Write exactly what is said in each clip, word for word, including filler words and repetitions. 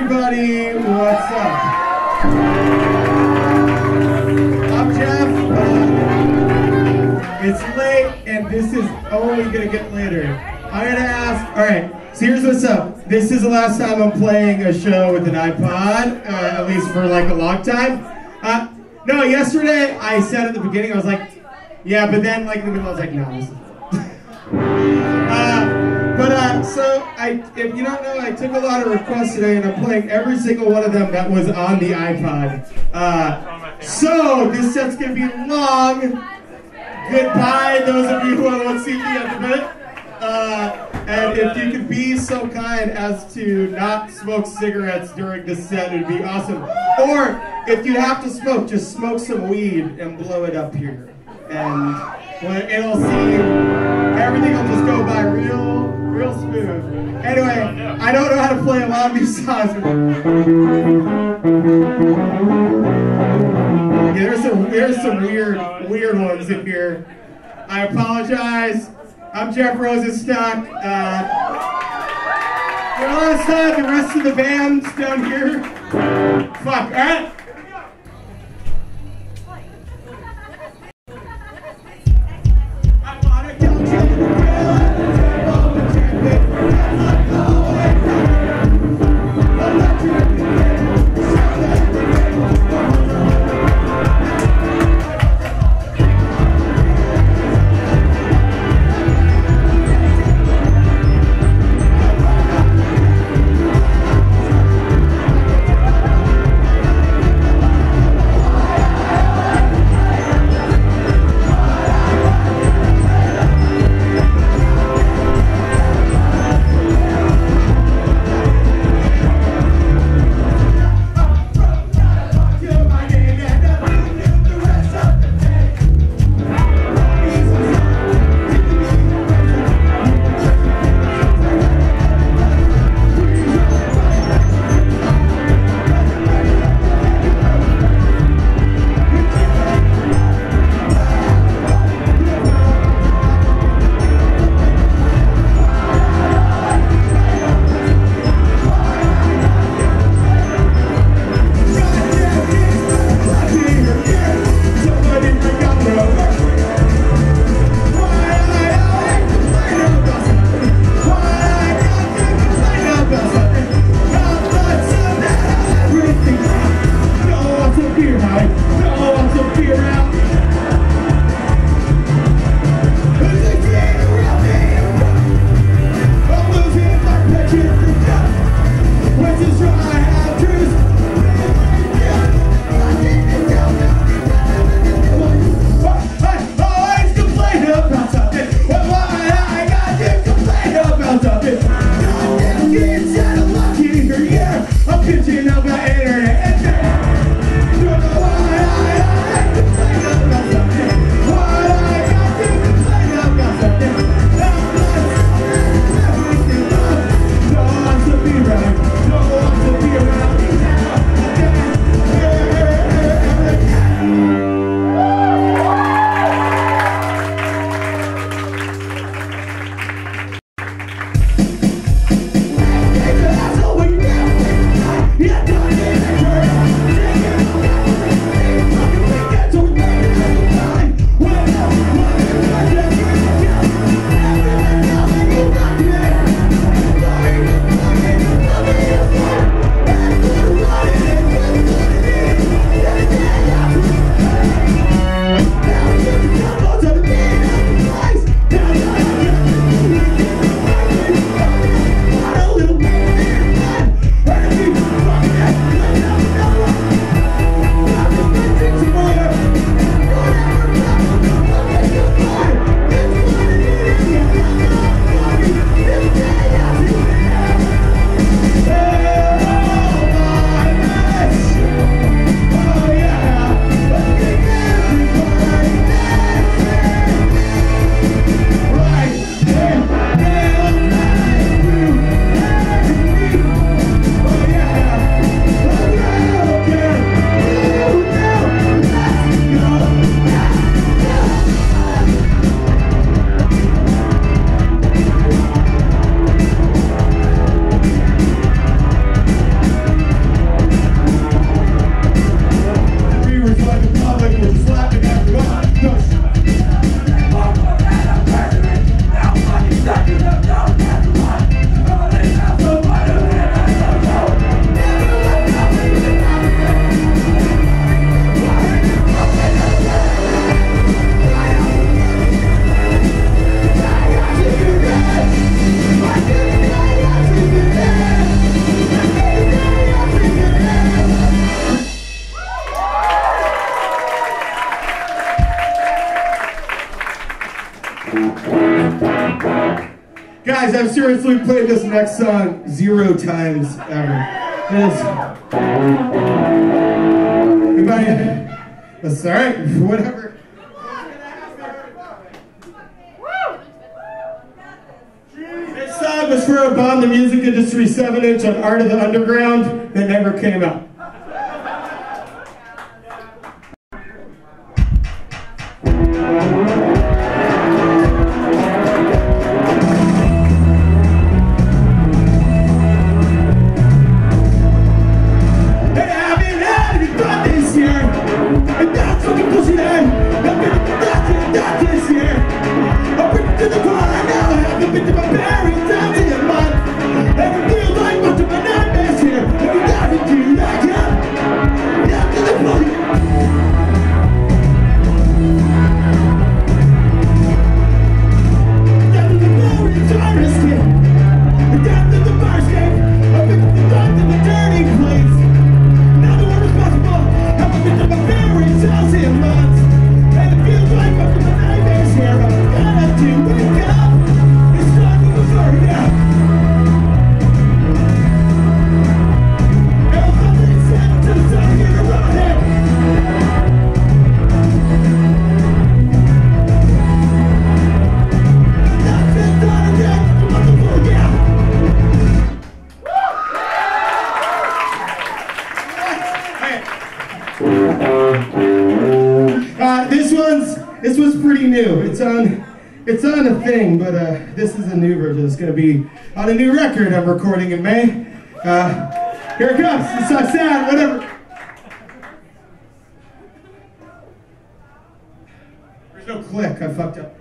everybody, what's up? I'm Jeff. Uh, it's late, and this is only gonna get later. I'm gonna ask. All right. So here's what's up. This is the last time I'm playing a show with an iPod, uh, at least for like a long time. Uh, no, yesterday I said at the beginning I was like, yeah, but then like in the middle I was like, no, this is. uh, But uh, so, I, if you don't know, I took a lot of requests today, and I'm playing every single one of them that was on the iPod. Uh, so, this set's going to be long. Goodbye, those of you who want to see the end of it. Uh, and if you could be so kind as to not smoke cigarettes during this set, it would be awesome. Or, if you have to smoke, just smoke some weed and blow it up here. And well, it'll seem, everything will just go by real... real smooth. Anyway, I don't know how to play a lot of these songs. Yeah, there's some there's some weird weird ones in here. I apologize. I'm Jeff Rosenstock. Uh, for the last time, the rest of the band's down here. Fuck. All right. seriously played this next song zero times ever. It's, everybody, that's all right, whatever. This song was for a Bomb the Music Industry seven inch on Art of the Underground that never came out. Uh, this one's this was pretty new. It's on it's on a thing, but uh, this is a new version. It's going to be on a new record I'm recording in May. Uh, here it comes. It's so sad. Whatever. There's no click. I fucked up.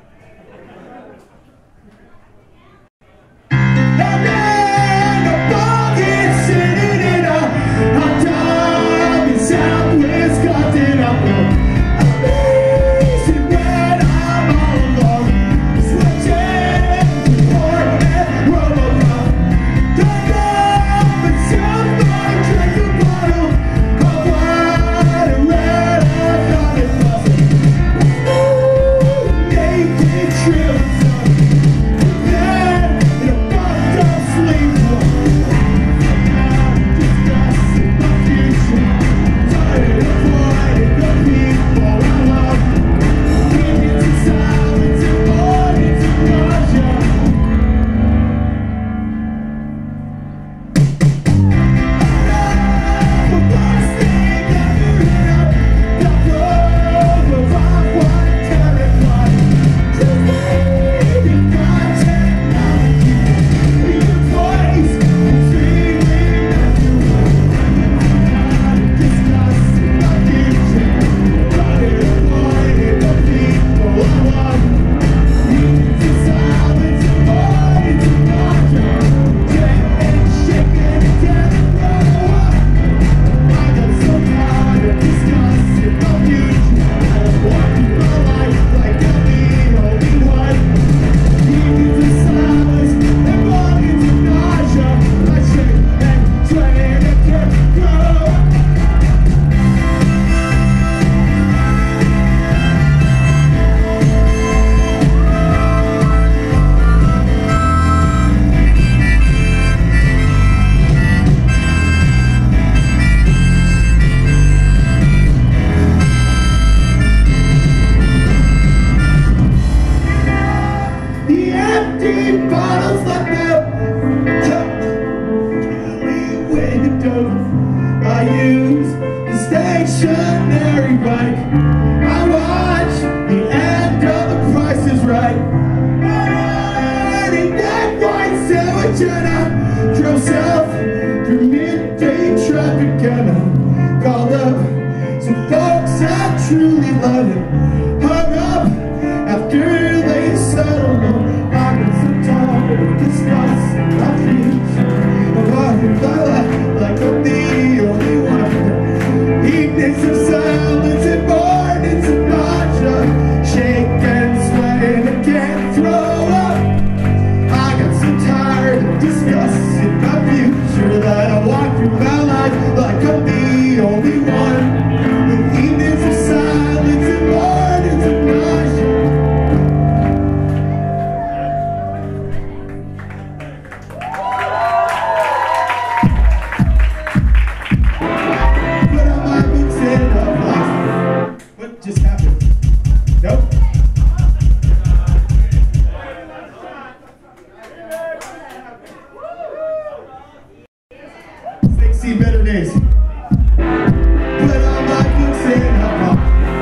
Shake and sweat and can't throw up. I got so tired of this. see better days. Put all my boots in a box.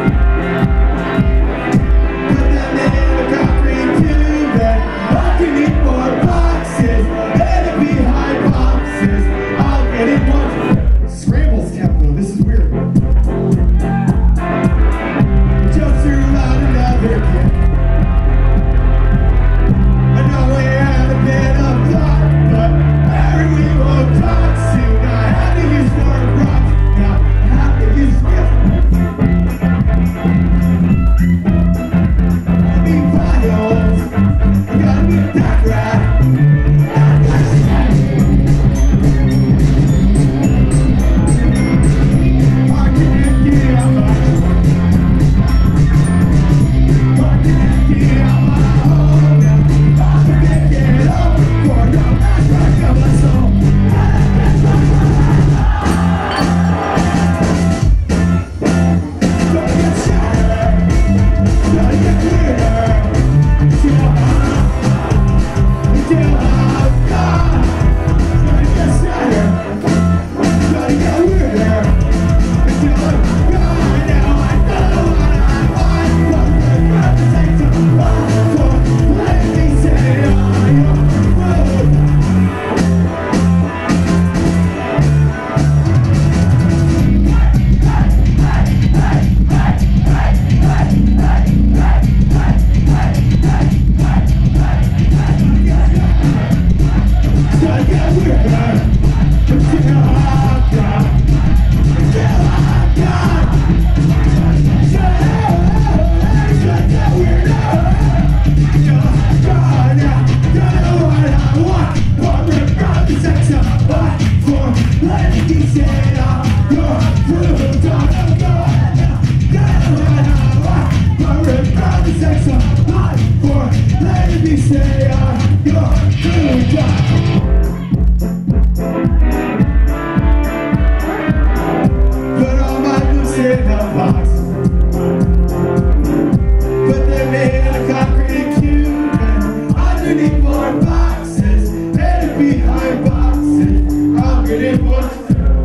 Put them in a concrete tube and underneath more boxes. Let it be high boxes. I'll get it once. Scrambles tempo, this is weird. Just threw out another kick. I know we had a bit of thought, but Mary, we won't talk soon. I had to use more rocks, now I have to use gifts. I need vials, I gotta be a back rat. I can't get out my I can't get out my home now. I can't get up for the back of my soul. Gotta get shattered, gotta get clearer. Till I'm, till I'm gone. Gotta get shattered, gotta get weirder. Until I'm gone, now I know what I want. But the ground takes a lot for let me say on your road. Gotta get weirder until I'm gone. Until I'm gone. Gotta get weirder until I'm gone. Now, gotta know what I want. But regardless, that's a lot for letting me say on your road. I'm gone now. Gotta know what I want. But regardless, that's a lot for letting me say on your road. Put all my boots in a box. Put them in a concrete cube and underneath more boxes. And behind boxes, I'll get it once.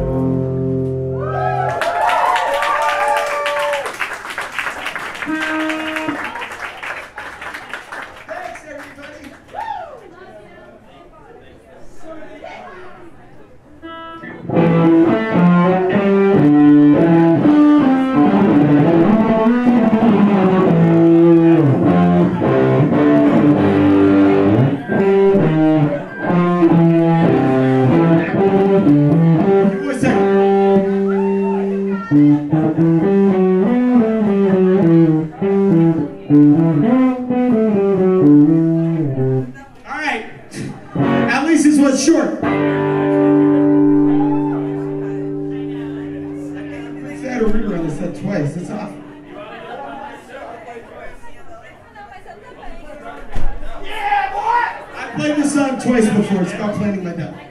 Thanks, everybody. Give me a second. All right. At least this was short. I had a rerun this set twice. It's off. Yeah, boy! I played this song twice before. It's called Planting My Death.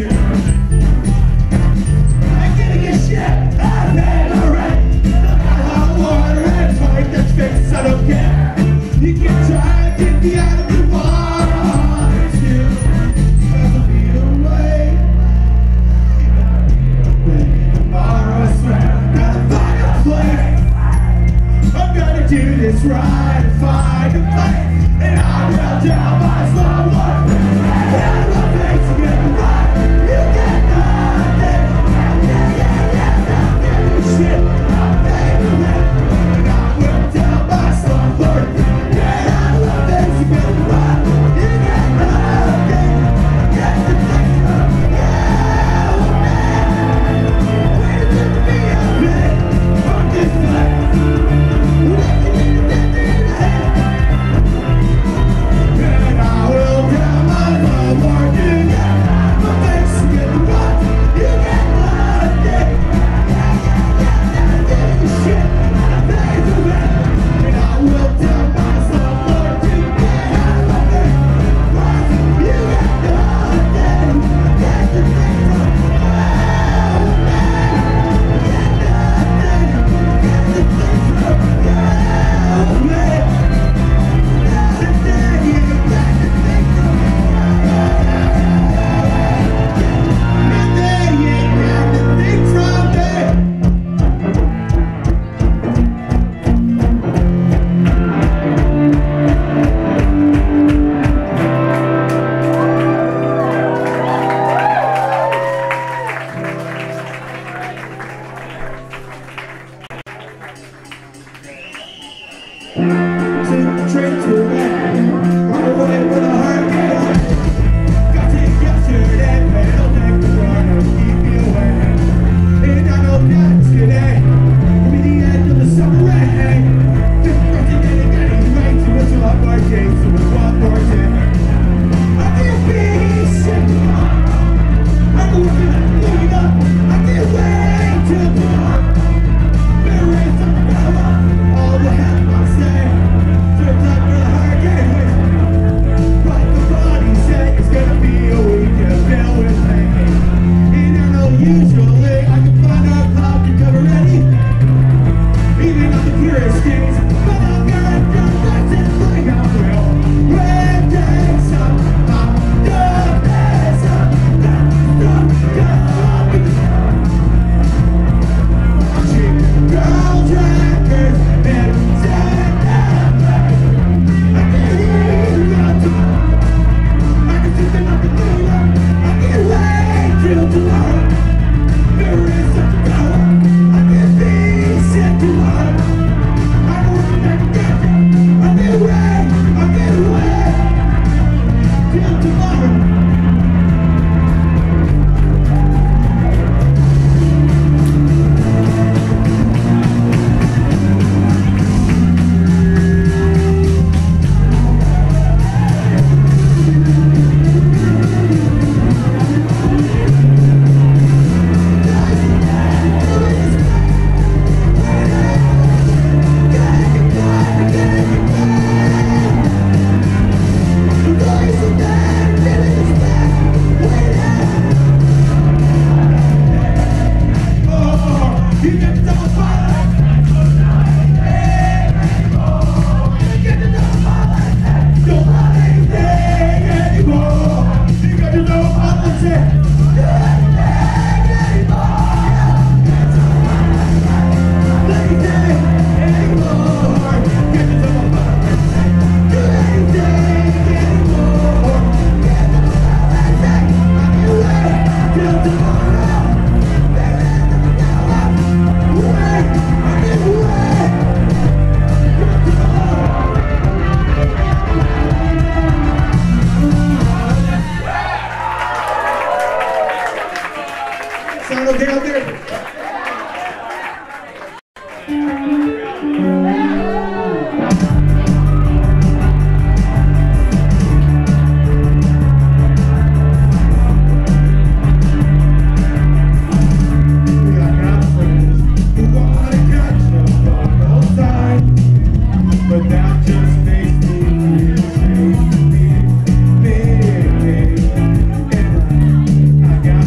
I got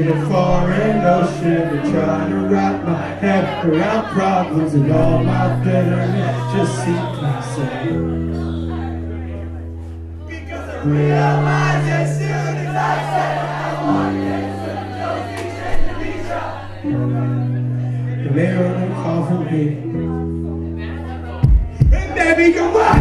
a foreign ocean and trying to wrap my head around problems and all my bitterness just seems myself. Because I realized as soon as I said I wanted to know and they only call for me. And baby, come on!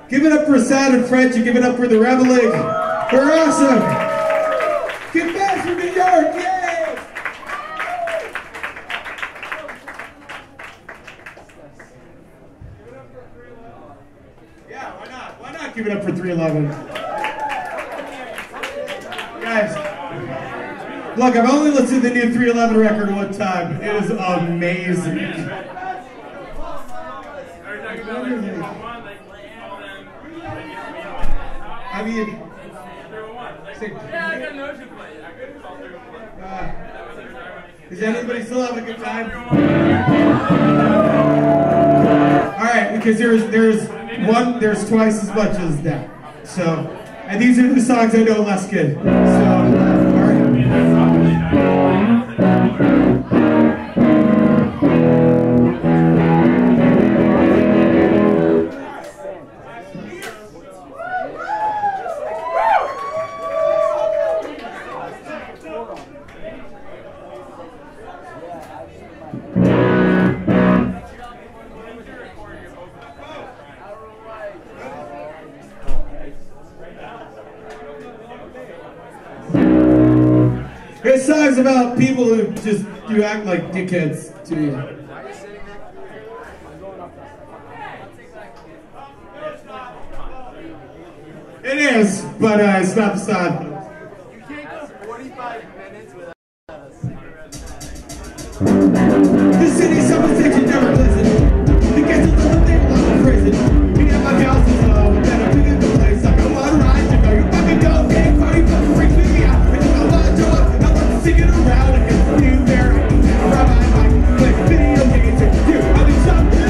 Give it up for Sound and French, and give it up for the Rebel League. They're awesome. Get back from New York, yay! Yeah, why not? Why not give it up for three eleven? Guys, look, I've only listened to the new three eleven record one time. It is amazing. I mean, uh, is anybody still having a good time? All right, because there's there's one there's twice as much as that. So, and these are the songs I know less good. So, all right. This song's about people who just you act like dickheads to you. It is, but uh, it's not the song. You can't go forty-five minutes without us. The city's so sick and never pleasant. The kids will live there like a prison. Me and my gals is low, and then I'm in the place. I go on ride to go. You fucking go, gang party, fucking freaks me out. I just don't want to do it. I love to sing it around. I can see you there. I can sit around my mic. Play video games and you. I think something.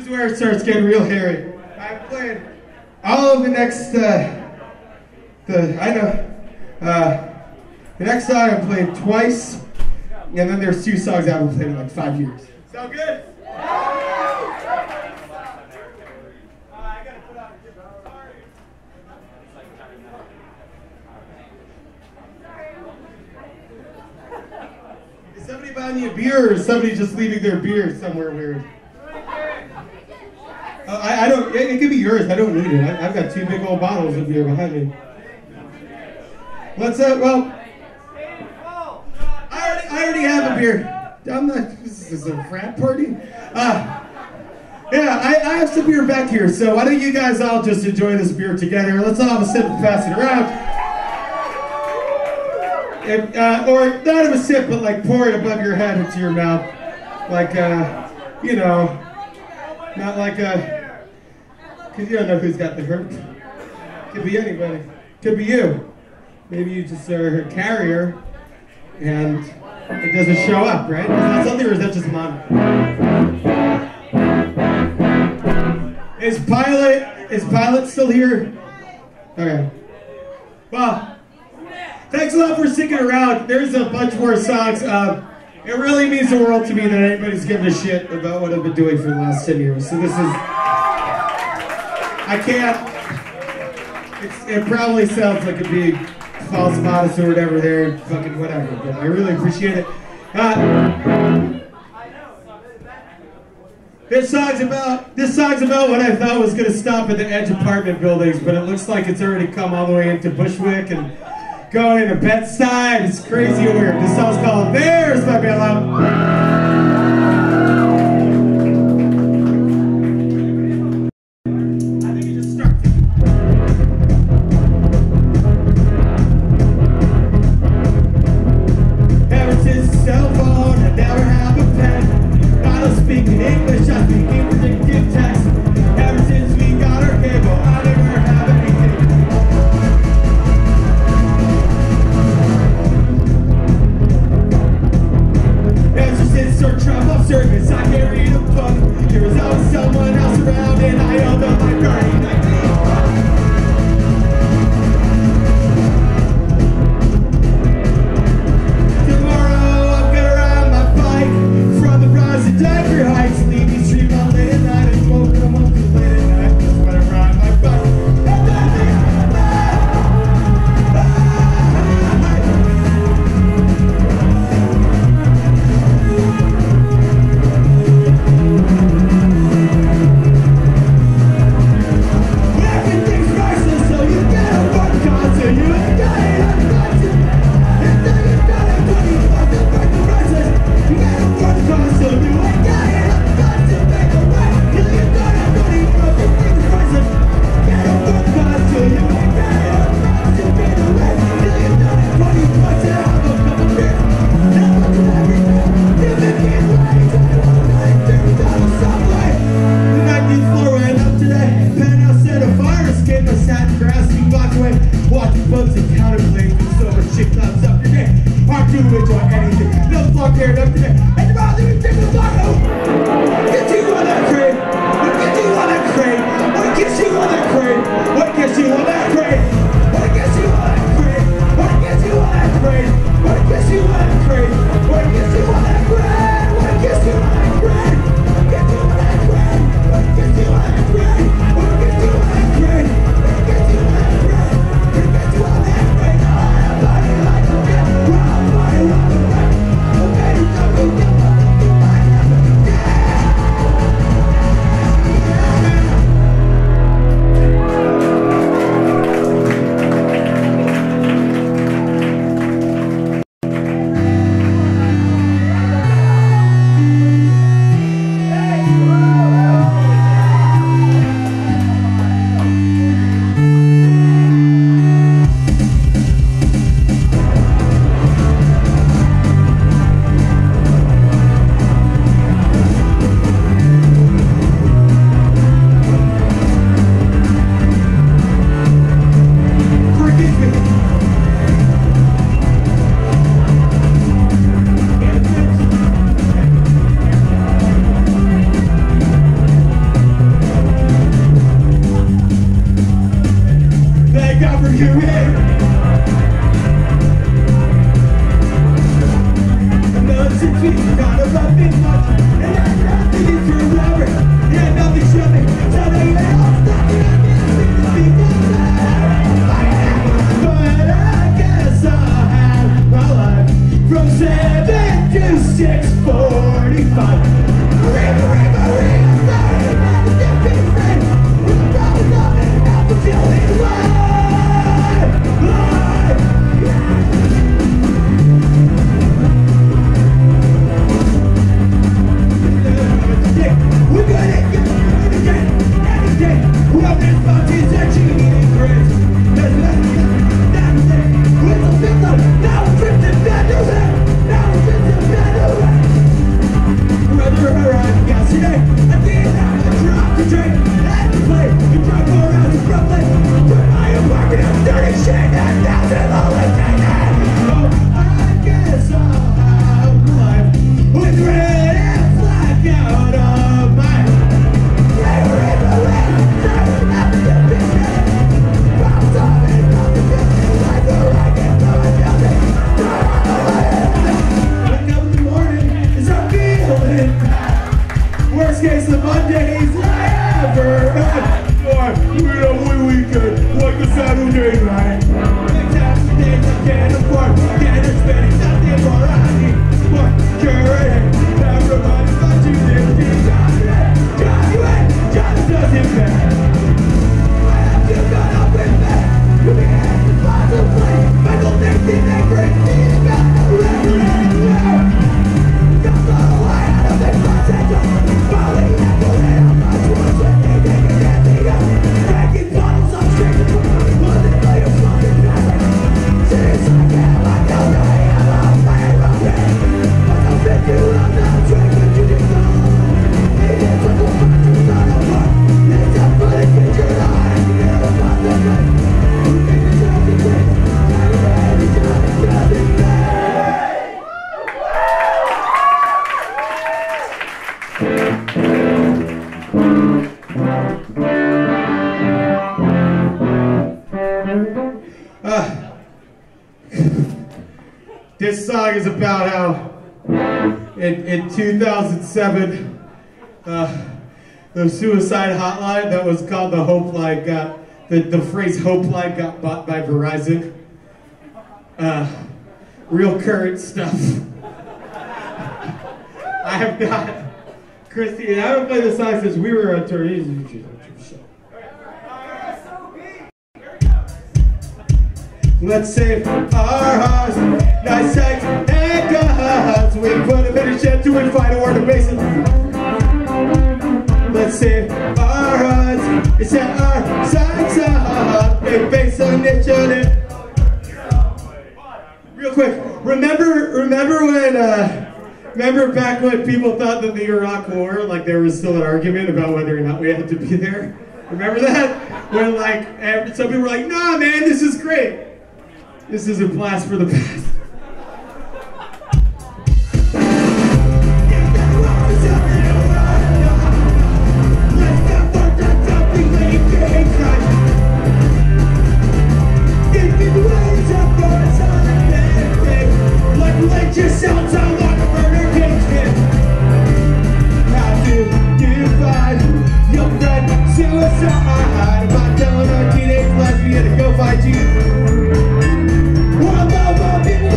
is where it starts getting real hairy. I played all of the next, uh, the, I know, uh, the next song I played twice, and then there's two songs I haven't played in like five years. Sound good? Is somebody buying you a beer, or is somebody just leaving their beer somewhere weird? Uh, I, I don't, it, it could be yours, I don't need it. I, I've got two big old bottles of beer behind me. Let's, uh, well, I already, I already have a beer. I'm not, this is a frat party? Uh, yeah, I, I have some beer back here, so why don't you guys all just enjoy this beer together? Let's all have a sip and pass it around. If, uh, or not have a sip, but like pour it above your head into your mouth. Like, uh, you know, not like a, because you don't know who's got the hurt. Could be anybody. Could be you. Maybe you just are a carrier and it doesn't show up, right? Is that something, or is that just mine? Is Pilot, is Pilot still here? Okay. Well, thanks a lot for sticking around. There's a bunch more songs. Um, it really means the world to me that anybody's giving a shit about what I've been doing for the last ten years. So this is, I can't, it's, it probably sounds like a big false modest or whatever there, fucking whatever, but I really appreciate it. Uh, this song's about, this song's about what I thought was going to stop at the edge apartment buildings, but it looks like it's already come all the way into Bushwick and going into Bed-Stuy. It's crazy weird. This song's called There's My Bailout. We'll be right back. since we got about this much, and that nothing is forever, and nothing shall be, so they all stop it, I can't see the people there. But I guess I'll have my life from seven to six forty-five. Ring, ring, ring, I'm sorry, man, it's just been free. It's probably nothing else until it's live, live, yeah. We're gonna get it again, every day. Well, this bounty's a cheating grit. There's nothing, that's it. With a victim, now it's drifting better way. Now it's drifting better way. Whether or not yesterday, I did have to drop the train and play. You drive around to Brooklyn, turn my apartment up dirty shit, and that's it, only thing that. Oh, I guess I'll have life with red and black out of my worst case of Mondays I ever had. Or we know we weekend like a Saturday night. Big time things I can't afford. Can't expect nothing more I need. More curating. Everybody but you this thing. Johnny, Johnny, Johnny does it bad. I have to go up with that. You can't possibly. Michael Dixon, they bring me to God. Never anywhere. Come on, why out of this process? This song is about how in, in two thousand seven, uh, the suicide hotline that was called the Hope Line got, the, the phrase Hope Line got bought by Verizon. Uh, real current stuff. I have not, Christy, I haven't played the song since we were on tour. Let's save our hearts, nice sex and guns. We put a bit of shit to it, fight a war to basin. Let's save our hearts, it's set our sights up, big bass on it. Real quick, remember, remember when, uh, remember back when people thought that the Iraq War, like there was still an argument about whether or not we had to be there? Remember that? When like, some people were like, nah man, this is great. This is a blast for the past. Yourself down like a murder case kid. How to divide your friend suicide? About telling our teenage lesbian to go fight you. One love of people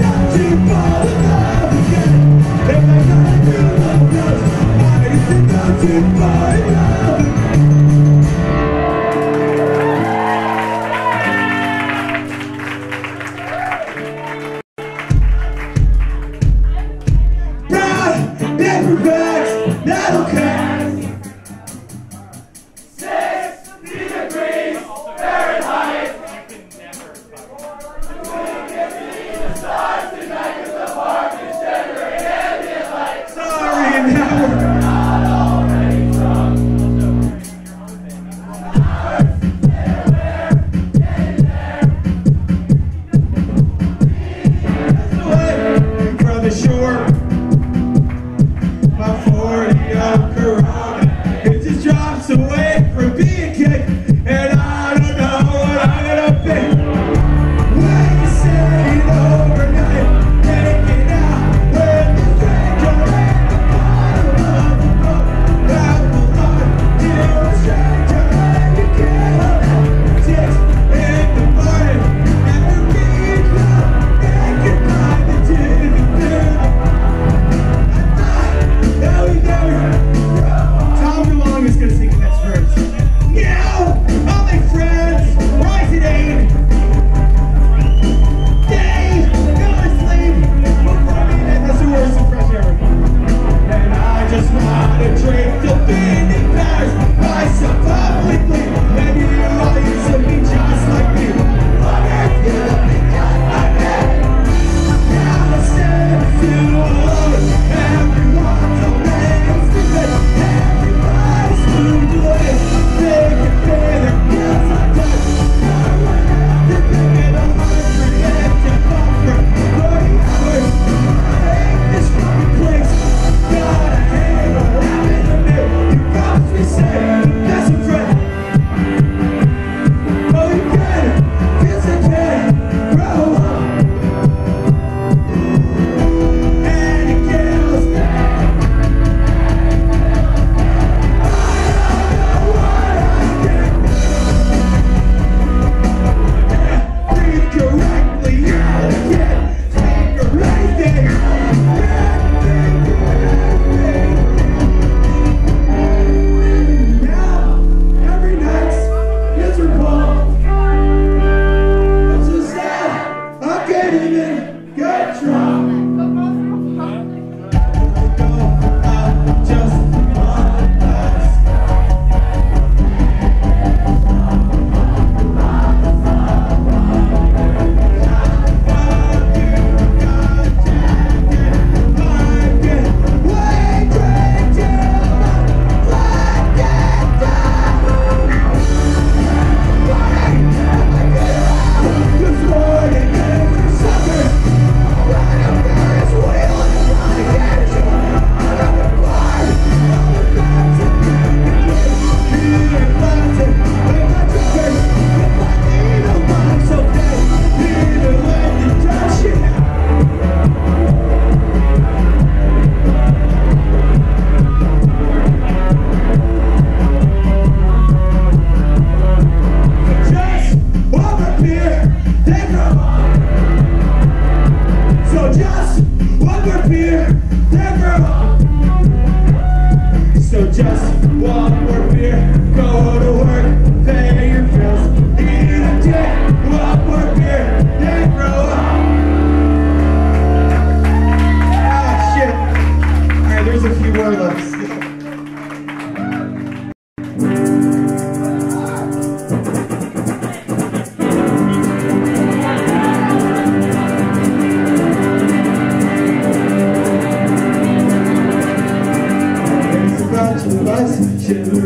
Children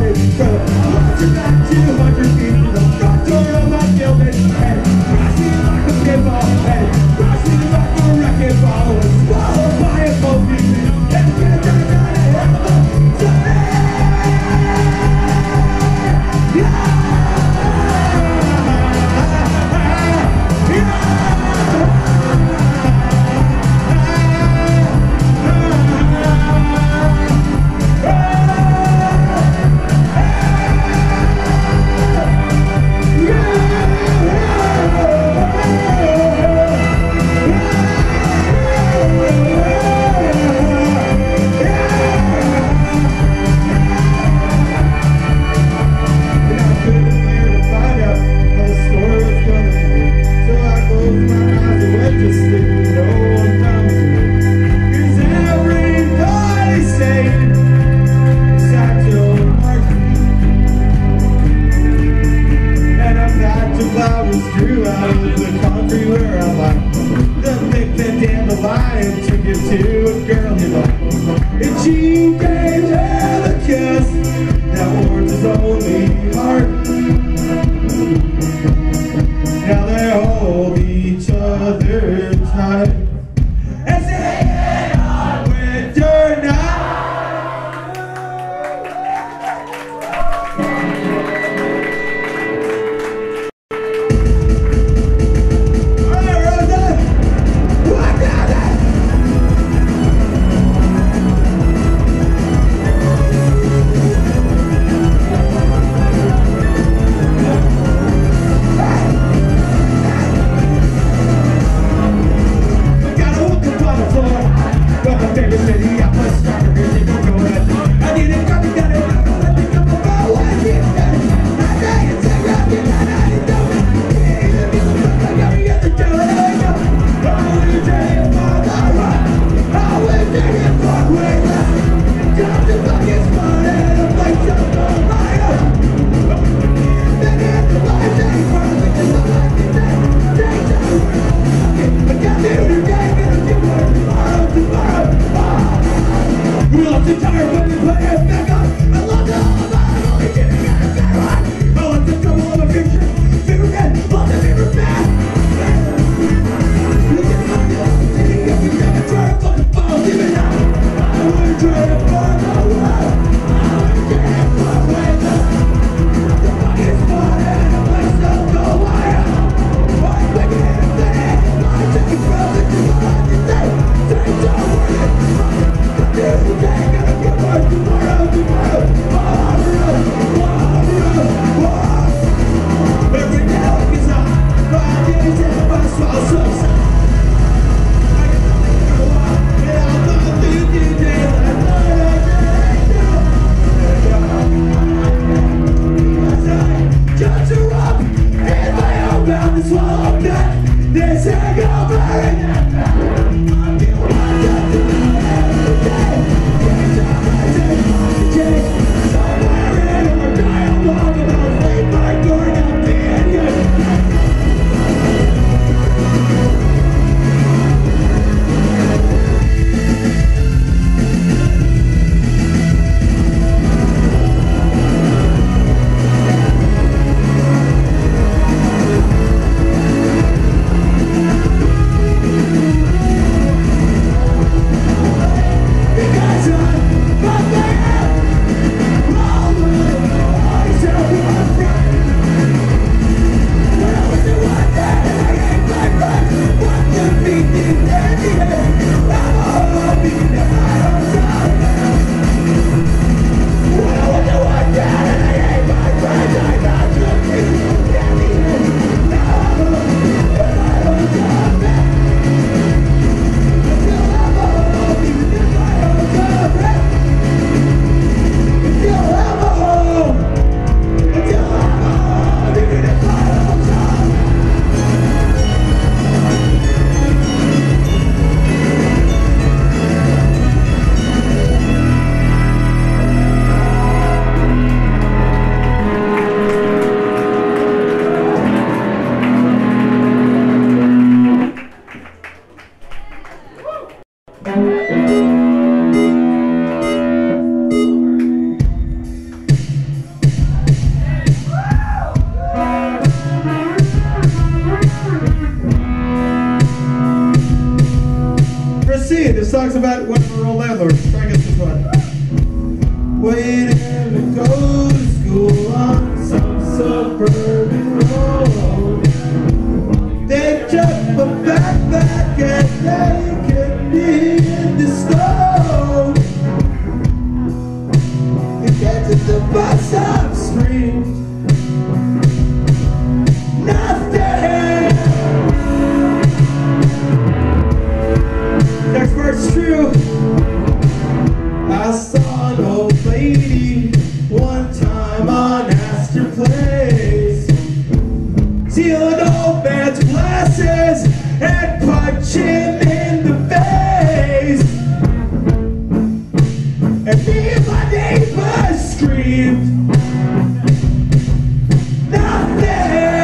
started from one hundred to two hundred feet to the front door of my building. And crash me like a pinball, and crash me like a wrecking ball, and swallowed by a cold pieces. And get down to song's about one of our old landlords. Try and get this one. Waiting to go to school on some suburban road. They jump a backpack and they can be in the snow. They get to the bus stop, scream. Next verse, true. I saw an old lady one time on Astor Place, stealing old man's glasses and punch him in the face. And me and my neighbor screamed nothing.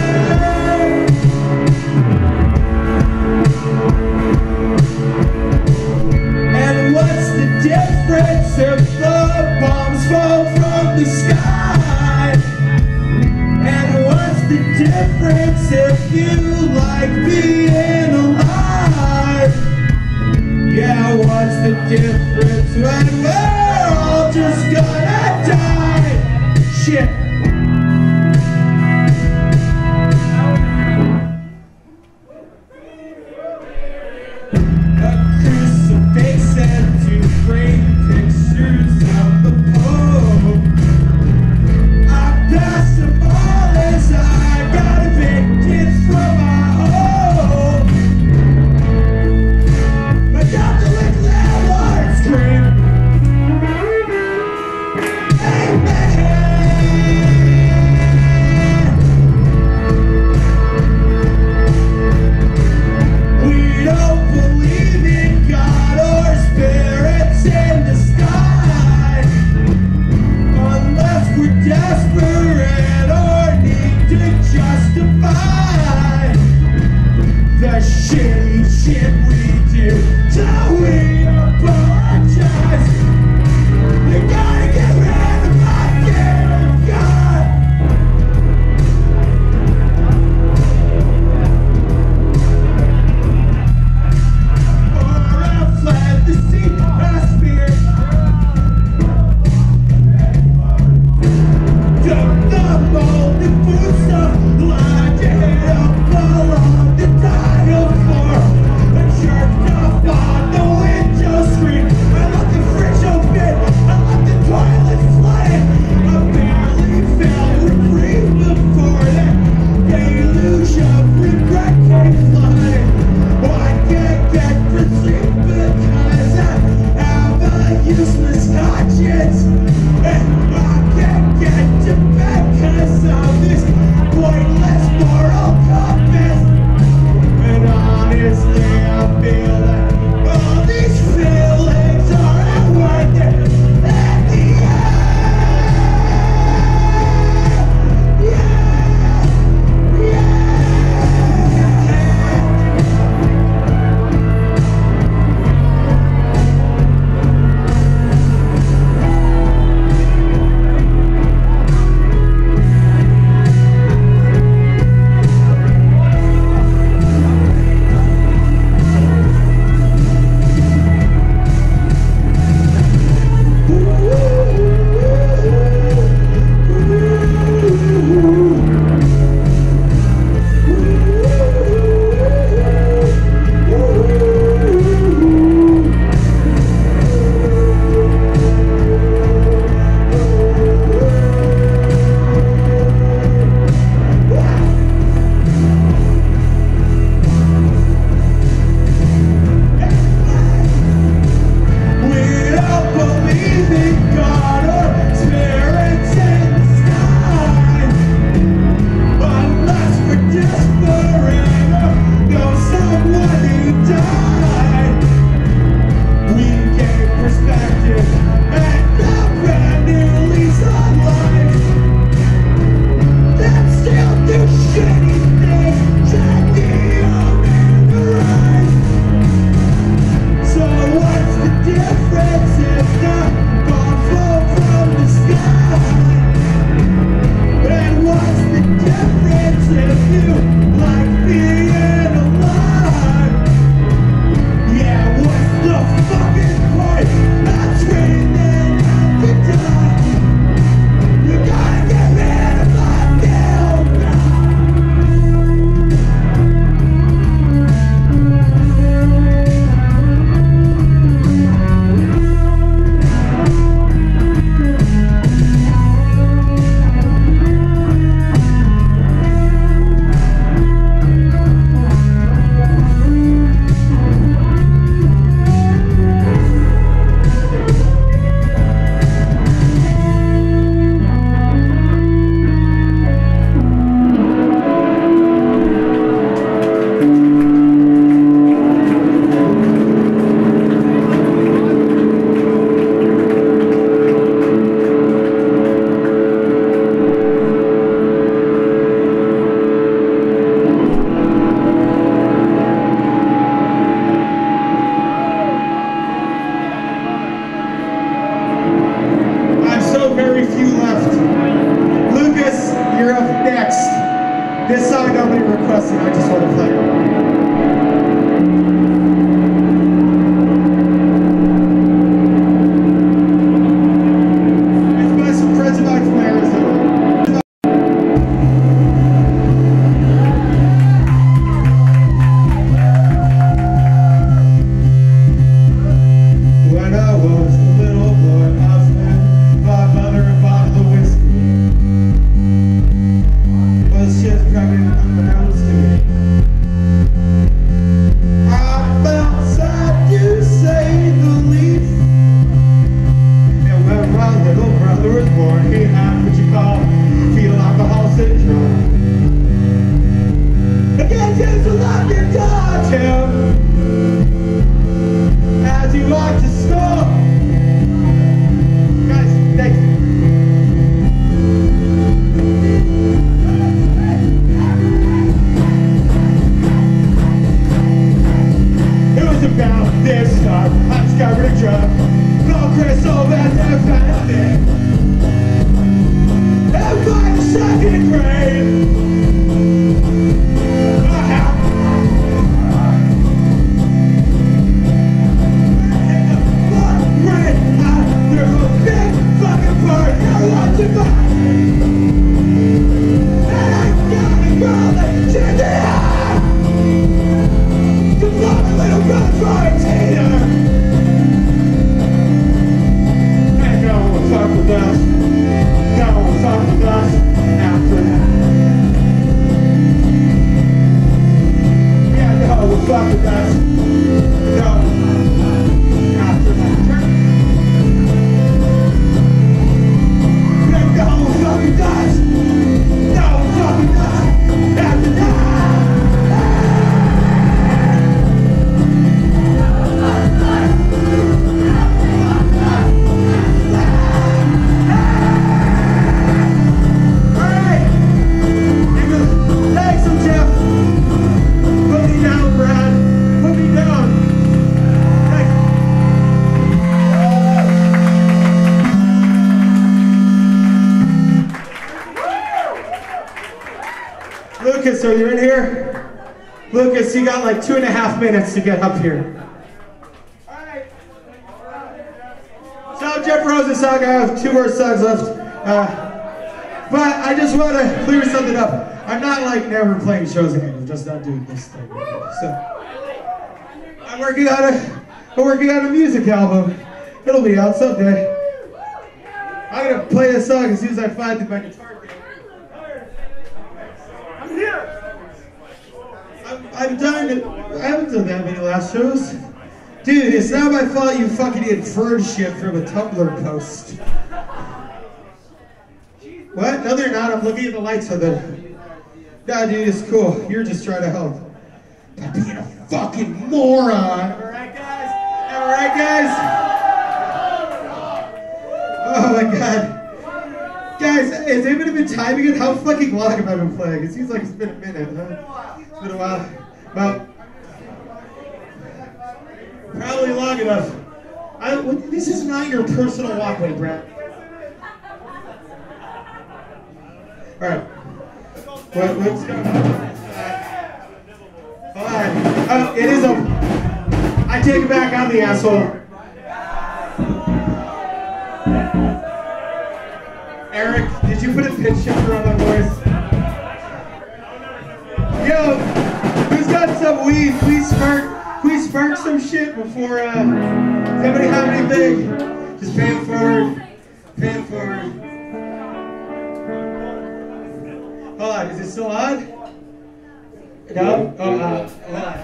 Difference if the bombs fall from the sky? And what's the difference if you like being alive? Yeah, what's the difference when we're all just gonna die? Shit. A crucifix and two framed pictures of the Pope. I passed them all as I got evicted from my home. My Catholic landlord screamed, amen. request and I just want to play it. It's by some friends of mine from Arizona. When I was a little boy, I was with my mother a bottle of whiskey. Was just pregnant unbeknownst to me. I felt sad, to say the least. And when my little brother was born, he had what you call fetal alcohol syndrome. I can't use the luck and touch him as he walked to school. Guys, thank you. It was about this time I discovered a drug called crystal methamphetamine. And by the second grade, I had right after a big fucking party, I want to buy. And I got a girl that did that. To blow my little brother for a tater. And no one fuck with us. No one fuck with us after that. Yeah, no one fuck with us. No. After that. And no one fuck with us. No one fuck with us after that. Lucas, are you in here? Lucas, you got like two and a half minutes to get up here. Alright. So, Jeff Rosen song, I have two more songs left. Uh, but I just want to clear something up. I'm not like never playing shows again. I'm just not doing this thing. So, I'm working on a, I'm working on a music album. It'll be out someday. I'm going to play this song as soon as I find my guitar. I'm done. I haven't done that many last shows. Dude, it's not my fault you fucking inferred shit from a Tumblr post. What? No, they're not. I'm looking at the lights on them. Nah, dude, it's cool. You're just trying to help. By being a fucking moron. Alright, guys? Alright, guys? Oh my god. Guys, has anybody been timing it? How fucking long have I been playing? It seems like it's been a minute, huh? It's been a while. Well, probably long enough. I, this is not your personal walkway, Brad. Alright. What, what's going on? Hold on. Oh, it is open. I take it back, I'm the asshole. Eric, did you put a pitch shifter on my voice? Yo, who's got some weed? Please spark, please spark some shit before, uh, does anybody have anything? Just pay it forward, pay it forward. Hold on, is it still on? No? Oh, uh, hold on.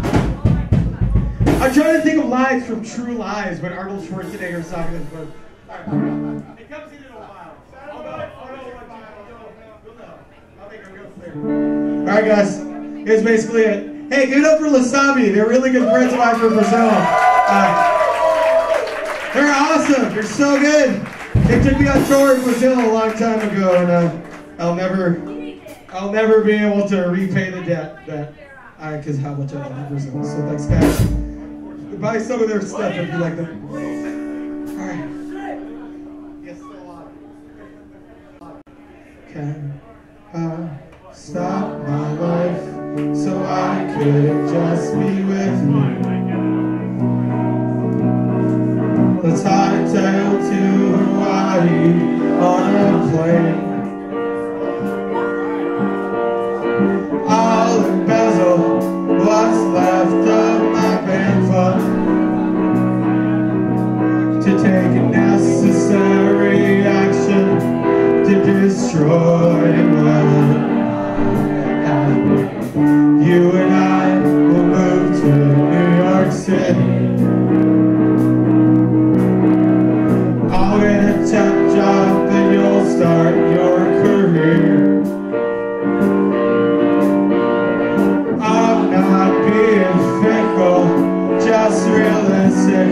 I'm trying to think of lines from True Lies when Arnold Schwarzenegger's talking to the book. Alright, it comes in in a while. I'll know, I'll know what you'll know. I'll make it real clear. Alright guys, here's basically it. Hey, give it up for Lasabi. They're really good friends of mine from Brazil. Uh, they're awesome. They're so good. They took me on tour in Brazil a long time ago, and uh, I'll never, I'll never be able to repay the debt that I, cause how much I love Brazil. So thanks, guys. Buy some of their stuff if you like them. All right. Yes, still on. Can I stop my life? so I could just be with you. Let's hightail to Hawaii on a plane. I'll embezzle what's left of my band fund to take necessary action to destroy what I have. You and I will move to New York City. I'll get a temp job, then you'll start your career. I'm not being fickle, just realistic.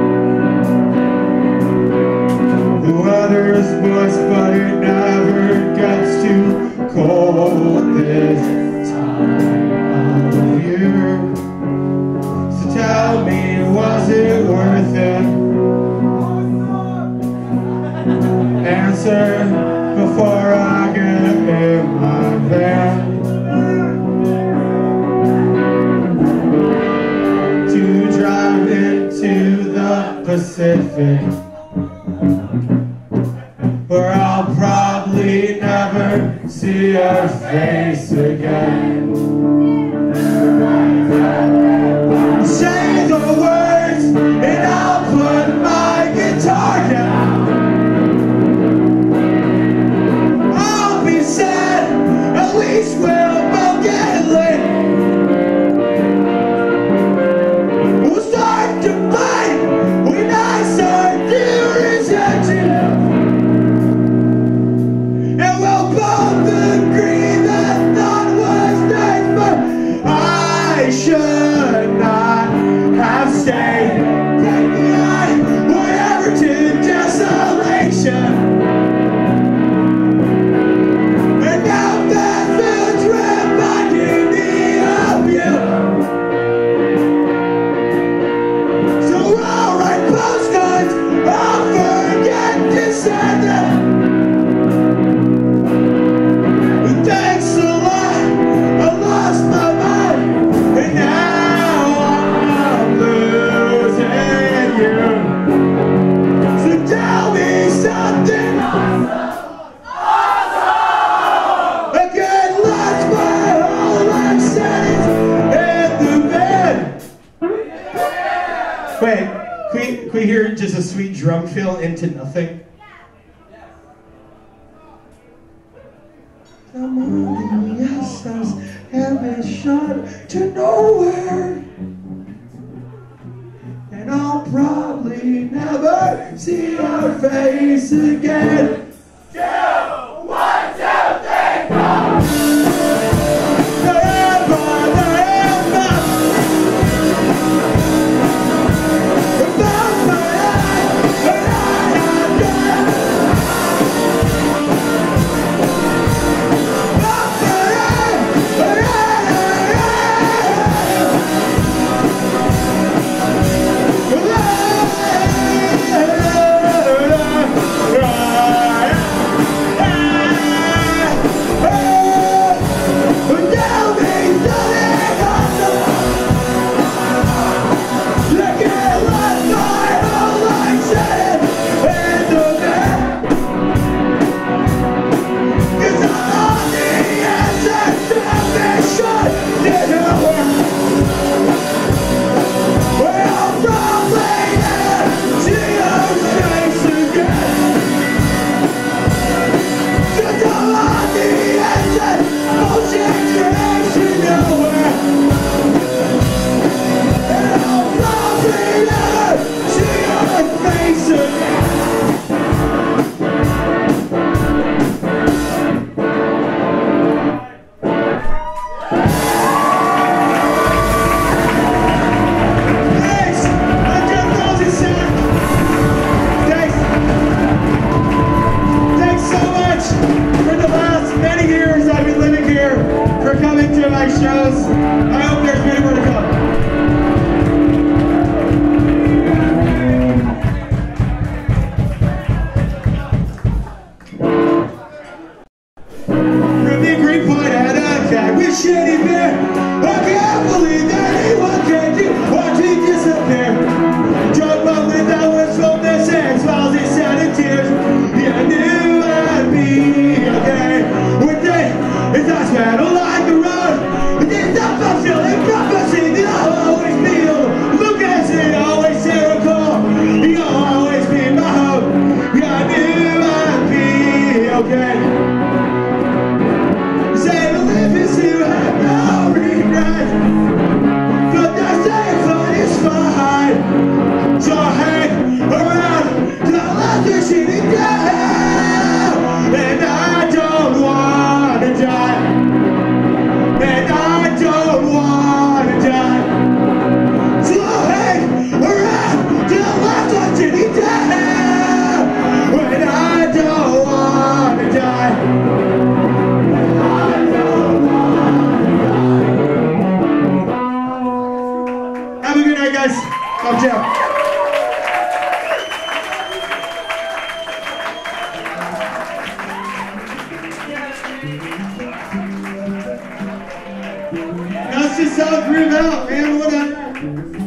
The weather is moist, but it never gets too cold this time of year. So tell me, was it worth it? Answer before I get in my van to drive into the Pacific, where I'll probably never see your face again. Say the words and I'll put my guitar down. I'll be sad, at least we'll both get lit. We'll start to fight when I start to reject you. And we'll both agree that thought was nice, but I should not have stayed. Take me on, whatever, to desolation. And now that feels reminding me of you. So I'll write postcards, I'll forget to send them. Thanks a lot, I lost my mind, and now I'm losing you. So tell me something awesome, awesome. I could last my whole life sentence in the bed. Wait, can we, can we hear just a sweet drum fill into nothing? I'm on the S S and it's shot to nowhere, and I'll probably never see your face again. Two, one, two, three, go! Right. shitty bear. I can't believe that anyone can do watch me disappear. Drunk my lip that was from the sand, smiles inside and tears. Yeah, I knew I'd be okay. One day, as I straddle like the road, and then stop fulfilling prophecy that I'll always be alone. Look at it, always Sarah Cole. You'll always be my hope. Yeah, I knew I'd be okay. Say to live is to have no regrets, but that's it, fun is fine. So hang around till I left this shitty down, and I don't wanna die, and I don't wanna die. So hang around till I left this shitty down, and I don't wanna die. Have a good night, guys. Watch out. That's just how it grew out, man. Whatever.